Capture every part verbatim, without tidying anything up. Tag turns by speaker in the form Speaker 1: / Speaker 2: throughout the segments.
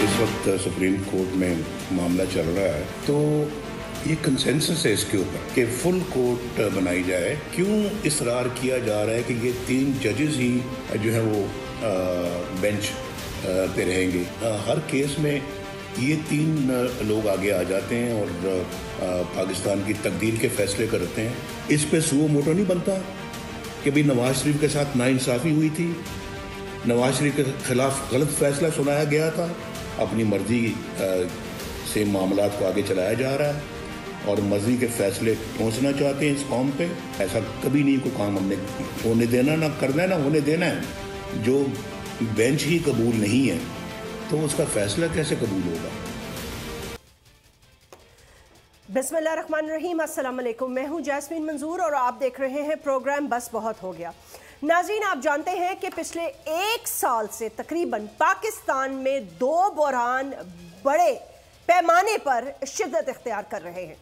Speaker 1: इस वक्त supreme court में मामला चल रहा है, तो ये कंसेंसस है इसके ऊपर कि फुल कोर्ट बनाई जाए। क्यों इसरार किया जा रहा है कि ये तीन जजेस ही जो है वो बेंच पे रहेंगे? आ, हर केस में ये तीन लोग आगे आ जाते हैं और आ, पाकिस्तान की तकदीर के फैसले करते हैं। इस पे सुओ मोटो नहीं बनता कि भाई नवाज शरीफ के साथ नाइंसाफ़ी हुई थी, नवाज शरीफ के खिलाफ गलत फैसला सुनाया गया था, अपनी मर्जी से मामलात को आगे चलाया जा रहा है और मर्जी के फैसले पहुंचना चाहते हैं इस कौम पे। ऐसा कभी नहीं कोई काम हमने होने देना, ना करना है, ना होने देना है। जो बेंच ही कबूल नहीं है तो उसका फैसला कैसे कबूल होगा?
Speaker 2: बिस्मिल्लाहिर्रहमानिर्रहीम, अस्सलाम वालेकुम। मैं हूं जैस्मीन मंजूर और आप देख रहे हैं प्रोग्राम बस बहुत हो गया। नाज़रीन, आप जानते हैं कि पिछले एक साल से तकरीबन पाकिस्तान में दो बहरान बड़े पैमाने पर शिद्दत इख्तियार कर रहे हैं,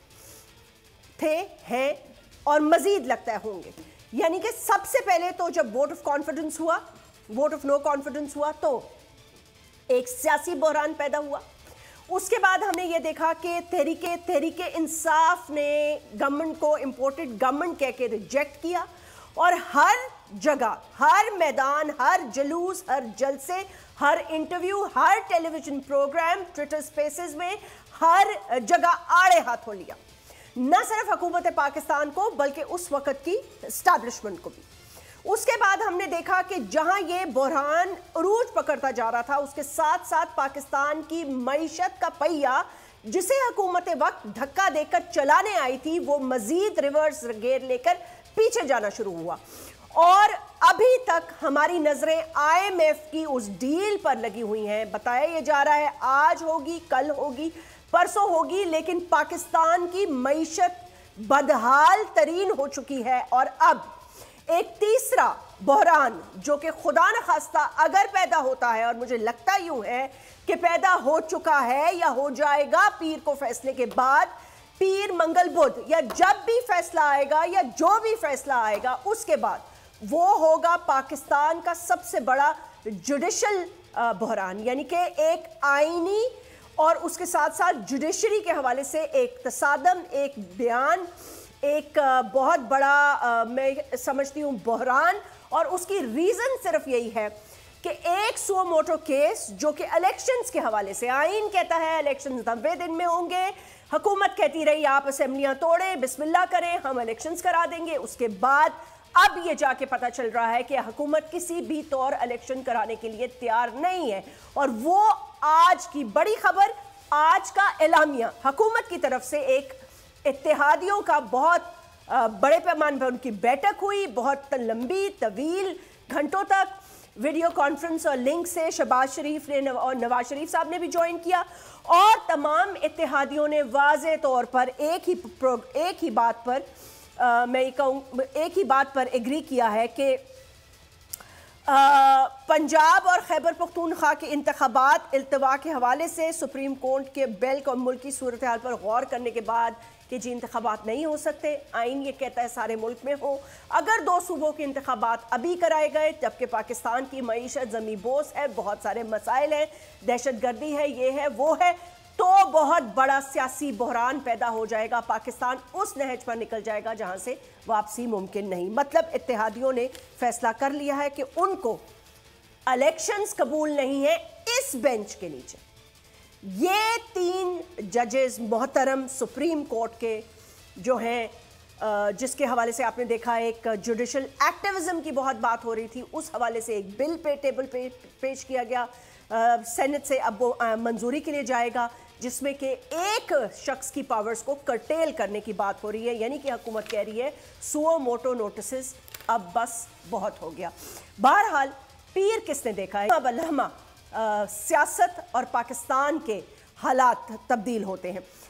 Speaker 2: थे, हैं और मजीद लगता है होंगे। यानी कि सबसे पहले तो जब वोट ऑफ कॉन्फिडेंस हुआ, वोट ऑफ नो कॉन्फिडेंस हुआ, तो एक सियासी बहरान पैदा हुआ। उसके बाद हमने ये देखा कि तहरीके तहरीके इंसाफ ने गवर्नमेंट को इम्पोर्टेड गवर्नमेंट कह के रिजेक्ट किया और हर जगह, हर मैदान, हर जुलूस, हर जलसे, हर इंटरव्यू, हर टेलीविजन प्रोग्राम, ट्विटर स्पेसेस में हर जगह आड़े हाथों लिया न सिर्फ हुकूमत पाकिस्तान को बल्कि उस वक्त की एस्टैब्लिशमेंट को भी। उसके बाद हमने देखा कि जहां ये बहरान अरूज पकड़ता जा रहा था, उसके साथ साथ पाकिस्तान की मईशत का पहिया जिसे हुकूमत वक्त धक्का देकर चलाने आई थी, वो मजीद रिवर्स गेयर लेकर पीछे जाना शुरू हुआ और अभी तक हमारी नजरें आई एम एफ की उस डील पर लगी हुई हैं। बताया ये जा रहा है आज होगी, कल होगी, परसों होगी, लेकिन पाकिस्तान की मईशत बदहाल तरीन हो चुकी है और अब एक तीसरा बहरान जो कि खुदा न खास्ता अगर पैदा होता है, और मुझे लगता यूं है कि पैदा हो चुका है या हो जाएगा पीर को फैसले के बाद, पीर मंगल बुध या जब भी फैसला आएगा या जो भी फैसला आएगा उसके बाद वो होगा पाकिस्तान का सबसे बड़ा जुडिशल बहरान। यानी कि एक आईनी और उसके साथ साथ जुडिशरी के हवाले से एक तसादम, एक बयान, एक बहुत बड़ा मैं समझती हूँ बहरान। और उसकी रीज़न सिर्फ यही है कि एक सुओ मोटो केस जो कि इलेक्शंस के हवाले से, आइन कहता है इलेक्शंस नब्बे दिन में होंगे, हुकूमत कहती रही आप असेंबलियाँ तोड़ें, बिस्मिल्लाह करें, हम इलेक्शंस करा देंगे। उसके बाद अब ये जाके पता चल रहा है कि हुकूमत किसी भी तौर इलेक्शन कराने के लिए तैयार नहीं है। और वो आज की बड़ी खबर, आज का एलामिया हुकूमत की तरफ से, एक इत्तेहादियों का बहुत बड़े पैमाने पर उनकी बैठक हुई, बहुत लंबी तवील घंटों तक वीडियो कॉन्फ्रेंस और लिंक से शहबाज शरीफ ने और नवाज शरीफ साहब ने भी ज्वाइन किया और तमाम इत्तेहादियों ने वाज़े तौर पर एक ही एक ही बात पर आ, मैं ये कहूँ एक ही बात पर एग्री किया है कि पंजाब और खैबर पख्तूनख्वा के इंतखाबात इल्तवा के हवाले से सुप्रीम कोर्ट के बेल्क और मुल्क की सूरत हाल पर गौर करने के बाद कि जी इंतखाबात नहीं हो सकते, आइन ये कहता है सारे मुल्क में हो। अगर दो सूबों के इंतखाबात अभी कराए गए जबकि पाकिस्तान की मईशत ज़मी बोस है, बहुत सारे मसाइल हैं, दहशत गर्दी है, ये है वो है, तो बहुत बड़ा सियासी बहरान पैदा हो जाएगा। पाकिस्तान उस नहज पर निकल जाएगा जहां से वापसी मुमकिन नहीं। मतलब इत्तेहादियों ने फैसला कर लिया है कि उनको इलेक्शंस कबूल नहीं है इस बेंच के नीचे। ये तीन जजेस मोहतरम सुप्रीम कोर्ट के जो हैं, जिसके हवाले से आपने देखा एक जुडिशल एक्टिविज्म की बहुत बात हो रही थी, उस हवाले से एक बिल पे टेबल पे पेश किया गया सेनेट से, अब वो मंजूरी के लिए जाएगा, जिसमें कि एक शख्स की पावर्स को कर्टेल करने की बात हो रही है। यानी कि हुकूमत कह रही है सुओ मोटो नोटिस अब बस बहुत हो गया। बहरहाल पीर किसने देखा है, अब लम्हा सियासत और पाकिस्तान के हालात तब्दील होते हैं।